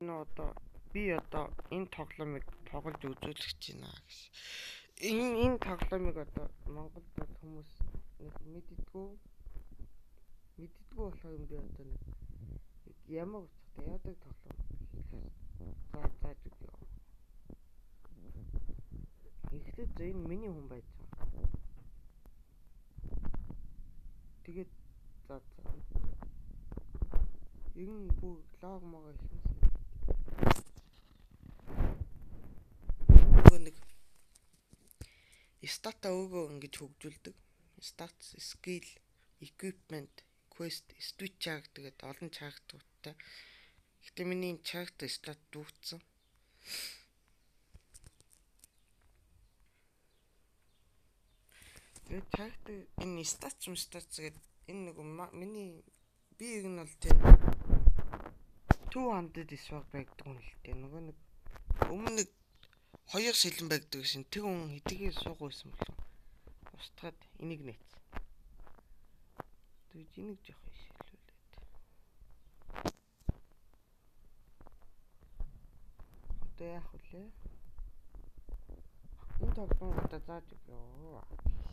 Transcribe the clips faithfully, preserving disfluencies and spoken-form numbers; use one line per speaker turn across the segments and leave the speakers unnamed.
Энэ одоо би одоо энэ тоглоомыг тоглож үзүүлэх гэж байна гэж. Энэ энэ тоглоомыг одоо Монголд хүмүүс нэг мэддэггүй мэддэггүй болохоор юм би одоо нэг ямар утгатай яадаг тоглоом хийхээр за зааж өгье. Эхлээд за энэ миний хүн байж байгаа. Тэгээд за за энэ бүх лог мага ихнэс нэг стата өгөө ингэж хөгжүүлдэг. Stats, skill, equipment, quest, switch чаг тэгээд олон чагтуудтай. Гэтэ миний чагт stat дүүцсэн. Тэгээд чагт энэ stats юм stats гэдэг энэ нэг миний би энэ бол тийм two hundred swag байдаг юм л дээ. Нөгөө нэг өмнө хоёр сэлэн байдаг шин тэг хүн хэдийгээр суугаа байсан болов. Устгаад энийг нээц. Тэгээд энийг жоох шилүүлээд. Одоо яах вэ? Энэ тоглоом одоо зааж өгөө.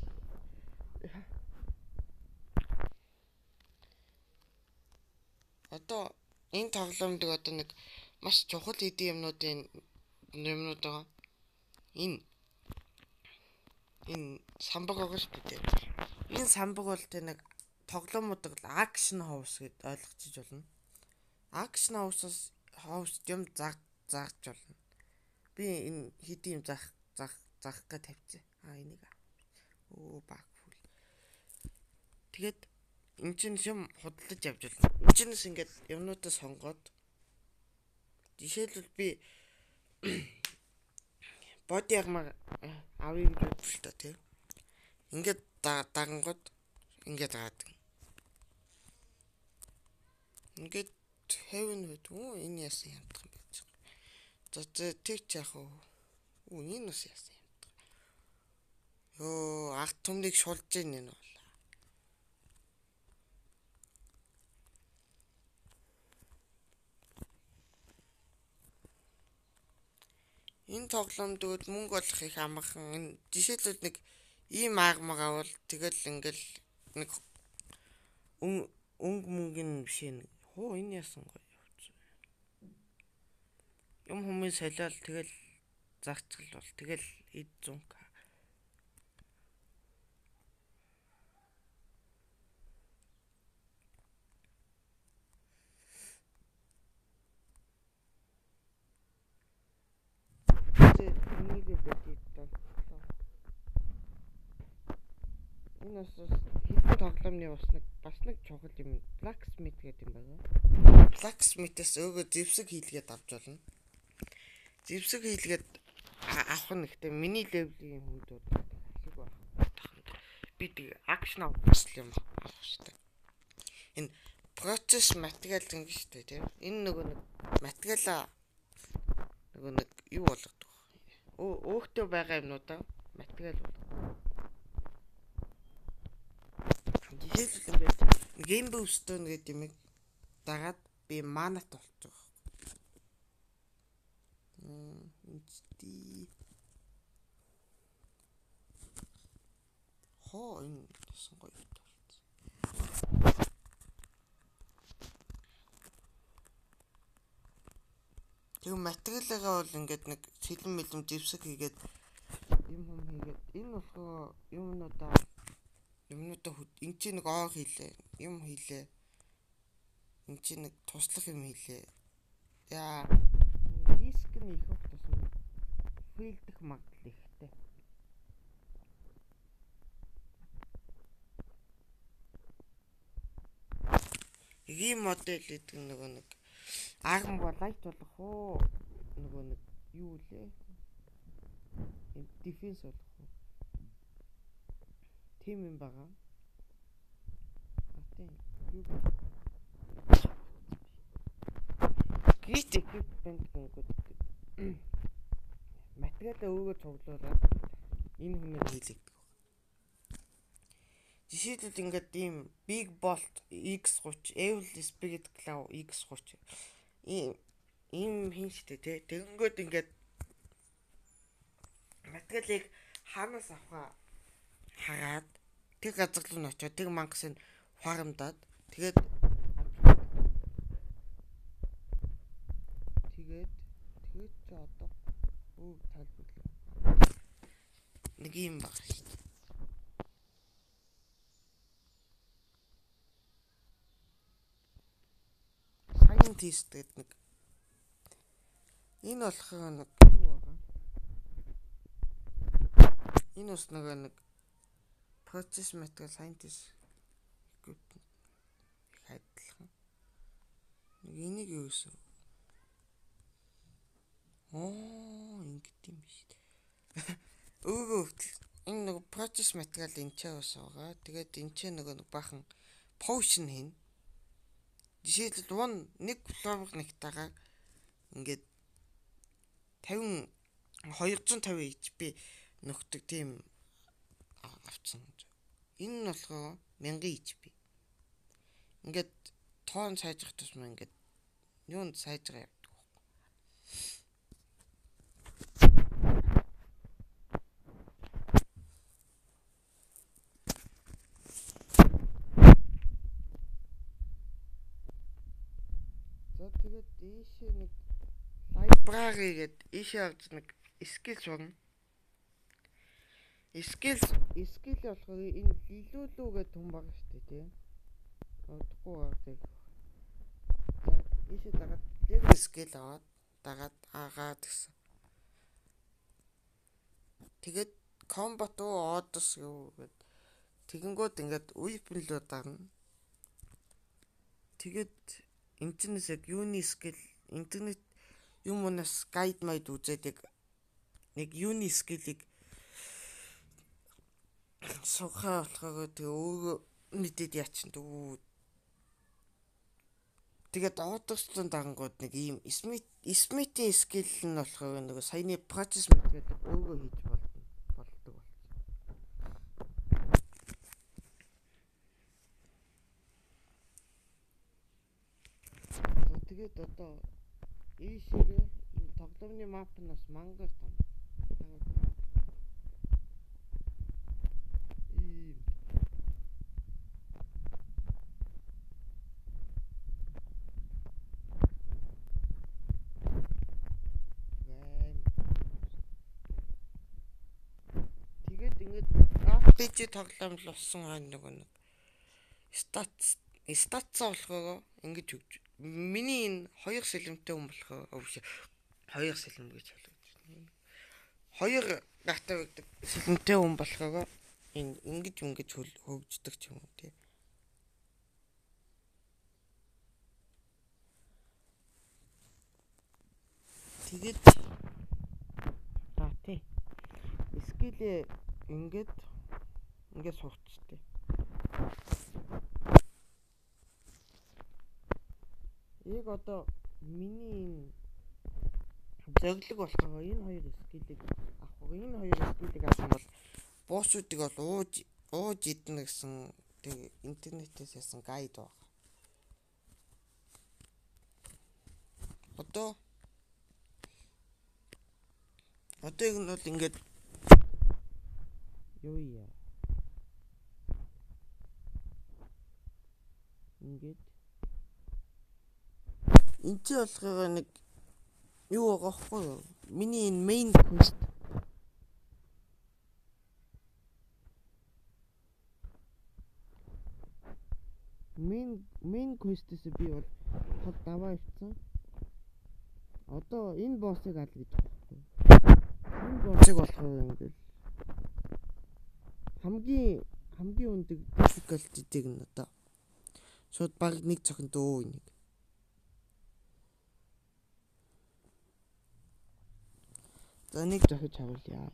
Одоо энэ тоглоомд одоо нэг маш чухал хэдийн юмнуудын юмнууд байгаа. Энэ энэ самбаг байгаа шүү дээ. Энэ самбаг бол тэ нэг тоглоомуудыг акшн хаус гэд ойлгочих болно. Акшн хаусаас хаус юм заг заагч болно. Би энэ хэдийн юм заах заах заах гэж тавьчих. Аа энийг оо багфул. Тэгээд энэ чинь юм худалдаж авч болно. Энэ чинээс ингээд юмнуудаа сонгоод жишээлбэл би боди ягмаар авъя гэж бодсон л та тийм. Ингээд дагангууд ингээд гаадаг. Ингээд хэвэн хөт үү энэ яасан юмтах юм байж байгаа. За за тэг ч яах вэ? Үу энэ бас яасан юмтах. Йоо арт түмнийг шулж ийн энэ бол. Энэ тоглоомд тэгвэл мөнгө олох их амархан. Энэ жишээлбэл нэг ийм аагмаг авал тэгэл ингээл нэг өнг мөнгөний биш нэг хоо энэ яасан гоё явц. Юм хүмүүс солиол тэгэл загцгал бол тэгэл эд зунка. Энэ хэдэн тоглоомны бас нэг бас нэг чухал юм blacksmith гэдэг юм байна. Blacksmith-ээс өөгөө зэвсэг хийлгээд авч болно. Зэвсэг хийлгээд авах нь ихтэй миний левлийн хүнд ашиг байх. Би тэг акшн авах юм авах штэ. Энэ процесс материал ингэ штэ тийм. Энэ нөгөө нэг материалаа нөгөө нэг юу болгодог. Өөхтөө байгаа юмнуудаа материал болгодог. Жишээлбэл ингээд гейм бустер гэдэг юм дагаад би манат болчих. Мм эйч хоо энэ гэсэн гоё болчихсон. Тэгвэл материалгаа бол ингээд нэг сэлэн мэлэм зэвсэг хийгээд юм юм хийгээд энэ болохоор юмнуудаа юмнуудаа энэ чи нэг оор хийлээ юм хийлээ энэ чи нэг туслах юм хийлээ яа риск нь их их тусам фейлдэх магадлал ихтэй. Ийм модель гэдэг нөгөө нэг агам болайт болох уу нөгөө нэг юу лээ дефенс болох уу тийм юм байгаа. Атин юу гит equipment гэдэг материалаа өгөө цуглуулаад энэ хүнээр хийлэгдэг. Жишээлбэл ингээд ийм big bolt икс thirty, evil spirit claw икс thirty ийм ийм хин штэ те. Тэгэнгүүт ингээд материалыг хаанаас авахаа хараад тэг газар руу н очоод тэг мангас нь хуарамдаад тэгээд тэгээд тэгээд ч одоо өө тайлбарлаа. Нэг юм баг шүү дээ. Scientist гэдэг нэг энэ болохоор нэг юу байгаа. Энэ бас нэг process material scientist гэдэг хайдлах. Нэг энийг юу гэсэн. Оо ингэт юм биш. Өө энэ нэг process material энэ ч бас байгаа. Тэгээд энэ ч нэг нэг бахан potion хийн. Жишээлбэл one нэг флавор нектагаа ингээд тавин двести пятьдесят эйч пи нөхдөг тийм авцсан. Энэ нь болохоор мянган эйч пи. Ингээд тоон сайжрах тусмаа ингээд юунд сайжраа явдаг байхгүй. За тэгээд ийшээ нэг library гэдэг ийшээ авч нэг skill сурна. Skill skill болохоор энэ лилүүлүү гэдэг хүн байгаа шүү дээ тийм. Одохгүй байдаг. За ийшээ дагаад яг skill аваад дагаад агаад гэсэн. Тэгээд combat уу odds юу гэд тэгэнгүүт ингээд weapon лөө дарна. Тэгээд интернет яг юуны skill интернет юмнаас гайд майд үзээд нэг юуны скиллийг сухаа болохоо тэгээ өөрөө мэдээд яачин дүү. Тэгээд одослон дангууд нэг ийм смит смитийн скилл нь болохоор нэг саяны процесс мэтгэдэг өөрөө хийж болдог болдог болсон. Тэгээд одоо ийшээ энэ тоглоомны мап нь бас мангар том. Ийм тэгээд ингээд ар пи жи тоглоом л болсон хань нэг нэг стат статс болохоо ингэж өгч. Миний энэ хоёр сэлэмтэй хүн болохоо өвш хоёр сэлэм гэж хэлдэг. Хоёр дата өгдөг сэлэмтэй хүн болохоо энэ ингэж ингэж хөгждөг ч юм уу тий. Тэгээд аа тий. Скилээ ингэж ингэж сурчтэй. Яг одоо миний зөвлөг болохоор энэ хоёр скиллийг авах. Энэ хоёр скиллийг авах бол боссуудыг бол ууж ууж идэнэ гэсэн тэг интернетээс ясан гайд баг. Одоо одоо яг нь бол ингээд юу яа. Ингээд энэ ч болохоор нэг юу байгаа хгүй юу? Миний энэ main quest main main quest-с би бол хол даваа ивцэн. Одоо энэ боссыг ал гэж байна. Энэ боссыг болохоор ингээд хамгийн хамгийн өндөр difficulty-г нь одоо шууд баг нэг цохинд өө нэг. За нэг зохиж харуулъя.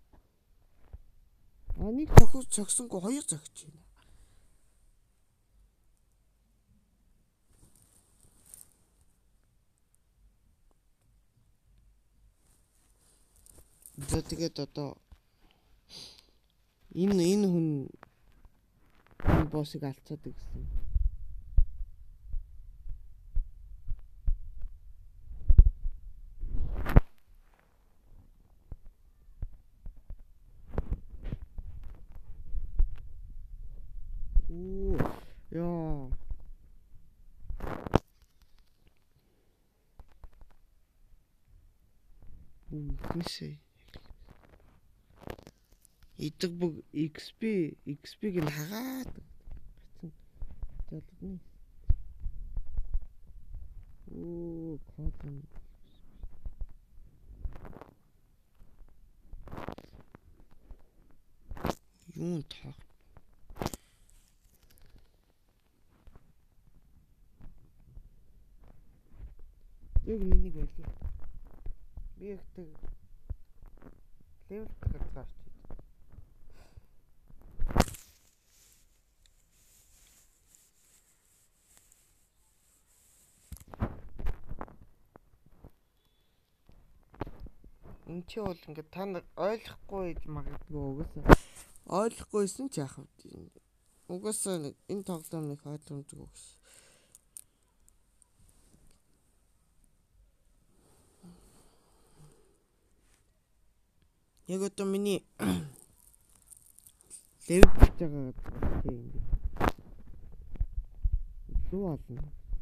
А нэг зохиж зогсонгүй хоёр зохиж байна. За тэгээд одоо энэ энэ хүн энэ боссыг алцаад гэсэн. Үгүй. Идэг бүг икс пи икс пиг нь хагаад залганы. Оо кодон. Юун таа. Яг миний байлээ. Би ихтэй левел гаргаж чи. Энд чи бол ингээд та нар ойлгохгүй магадгүй угаасаа ойлгохгүйсэн ч яах вэ? Угаасаа энэ тоглоомыг ойлгомжгүй гэж. Яг одоо миний левел гэж байгаа тийм ингээд. Луу ална.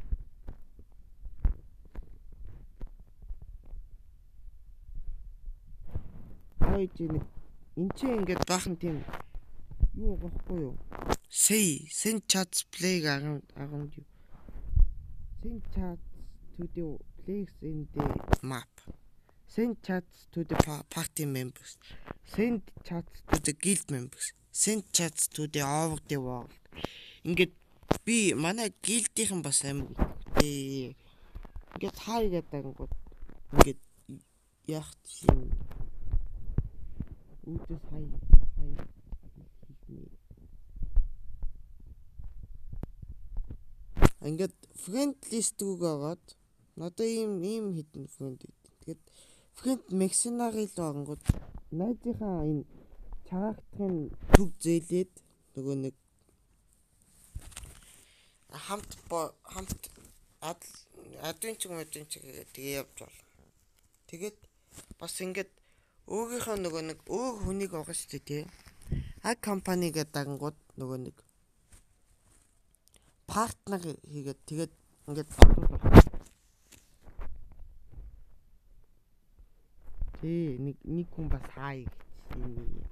Ой чи нэг эн чи ингээд баахан тийм юу гоохгүй юу? Say send chats play агам агам юу? Send chats to the place in the map. Send chats to the party members. Send chats to the guild members. Send chats to the over the world. Ингээд би манай гилдийнхэн бас амар гэдэг. Ингээд хай гэдэг ангууд ингээд яах чинь үүдээс хай хай ингээд friend list-г агаад надаа ийм ийм хитэн friend. Тэгээд friend mercenary л ангууд найзынхаа энэ чагаагтын төг зээлээд нөгөө нэг хамт хамт адвенчер адвенчер тэгээ явж байна. Тэгээд бас ингээд өөрийнхөө нөгөө нэг өөр хүнийг байгаа шүү дээ тий. А компани гэдэг ангууд нөгөө нэг партнер хийгээд тэгээд ингээд бодвол тий нэг нэг хүн бас хай юм.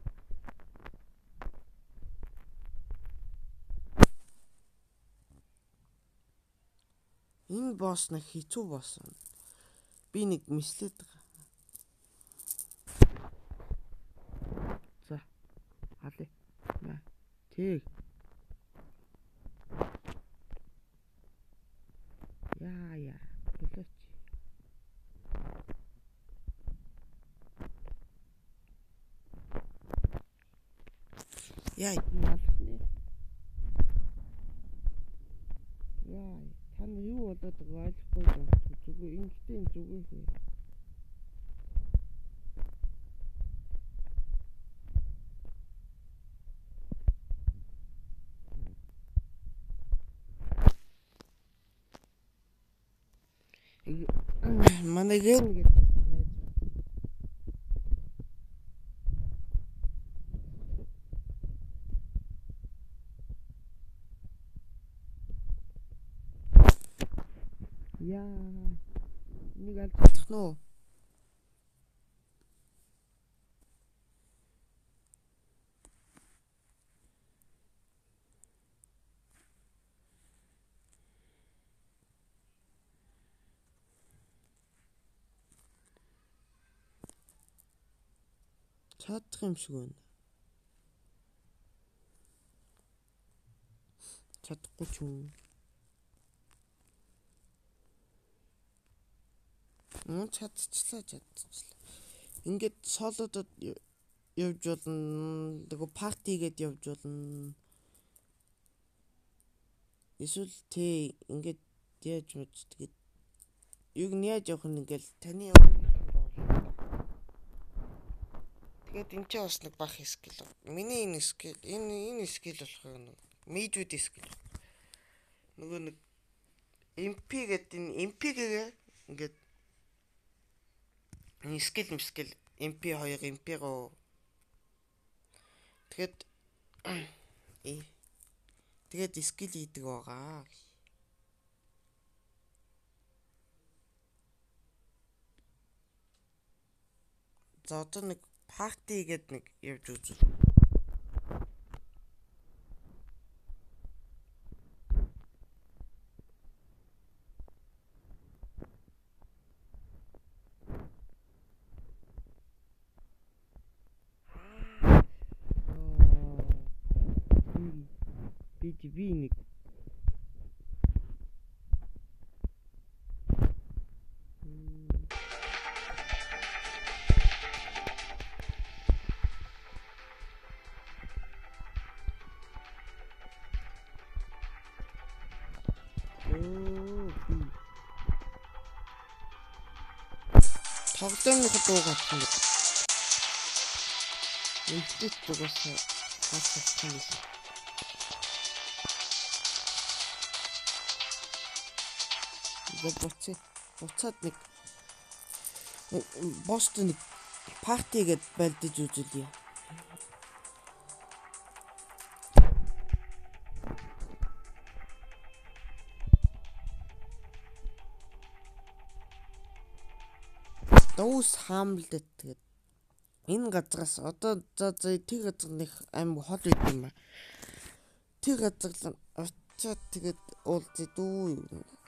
Энэ босс нэг хэцүү болсон. Би нэг мислээд байгаа. За. Алей. Наа. Тэг. Яа яа. Төлөөч. Яа, малхны. Яа. Тань юу болоод байгааг ойлгохгүй юм. Зүгээр ингэтэй зүгээр хөө. Манайгэн гэдэг. Яа. Нэг алдах нь уу? Чадах юм шиг байна. Чадахгүй ч юм. Мөн чадчихлаа чадчихлаа. Ингээд солодод явж болно. Тэгээ партигээд явж болно. Эсвэл тий ингээд яаж мэдж тэгээд юг нь яаж явах нь ингээл таны тэгээд энэ ч бас нэг бах скил. Миний энэ скил энэ энэ скил болох нэг меджүүд скил. Нөгөө нэг эм пи гэдэг энэ эм пигээ ингээд энэ скил скил эм пи two эм пи three тэгээд э тэгээд скил хийдэг байгаа. За одоо нэг парти гээд нэг явж үзв. Би би нэг тоглоомны дуу гарсан байна. Инстит дугаас хассан юм. Буцаа буцаад нэг Бостон нэг парти гээд байлдаж үзүүлье. Дуус хаамлаад тэгээд энэ газраас одоо за тэр газрын аим хол үйд юм ба. Тэр газар л очиад тэгээд уулзъя дүү.